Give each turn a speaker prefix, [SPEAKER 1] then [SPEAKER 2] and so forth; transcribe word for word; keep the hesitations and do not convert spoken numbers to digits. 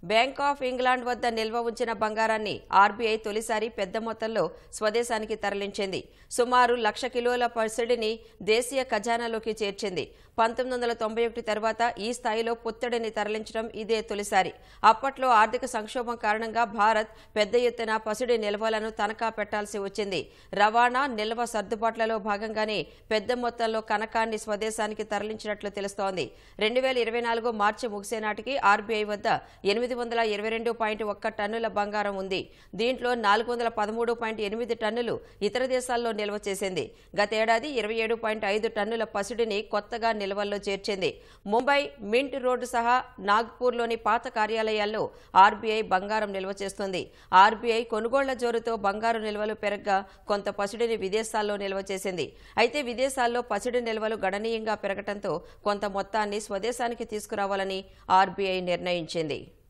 [SPEAKER 1] Bank of England వద్ద నిల్వ ఉంచిన బంగారాన్ని ఆర్బీఐ తొలిసారి పెద్ద మొత్తంలో స్వదేశానికి తరలించింది. సుమారు లక్ష కిలోల పసిడిని దేశీయ ఖజానాలోకి చేర్చింది. పంతొమ్మిది వందల తొంభై ఒకటి తర్వాత ఈ స్థాయిలో పుత్తడిని తరలించడం ఇదే తొలిసారి. అప్పట్లో ఆర్థిక సంక్షోభం కారణంగా భారత్ పెద్ద ఎత్తున పసిడి నిల్వలను తనఖా పెట్టాల్సి వచ్చింది. రవాణా, నిల్వ సర్దుబాట్లలో భాగంగానే పెద్ద మొత్తంలో కనకాన్ని స్వదేశానికి తరలించినట్లు తెలుస్తోంది. రెండు వేల ఇరవై నాలుగు మార్చి ముగిసే నాటికి ఆర్బీఐ వద్ద ఎనిమిది వందల ఇరవై రెండు పాయింట్ ఒక్క టన్నుల బంగారం ఉంది. దీంట్లో నాలుగు వందల పదమూడు పాయింట్ ఎనిమిది టన్నులు ఇతర దేశాల్లో నిల్వ చేసింది. గతేడాది ఇరవై ఏడు పాయింట్ ఐదు టన్నుల పసిడిని కొత్తగా నిల్వల్లో చేర్చింది. ముంబై, మింట్ రోడ్డు సహా నాగ్పూర్లోని పాత కార్యాలయాల్లో ఆర్బీఐ బంగారం నిల్వ చేస్తుంది. ఆర్బీఐ కొనుగోళ్ల జోరుతో బంగారు నిల్వలు పెరగ్గా కొంత పసిడిని విదేశాల్లో నిల్వ చేసింది. అయితే విదేశాల్లో పసిడి నిల్వలు గణనీయంగా పెరగడంతో కొంత మొత్తాన్ని స్వదేశానికి తీసుకురావాలని ఆర్బీఐ నిర్ణయించింది.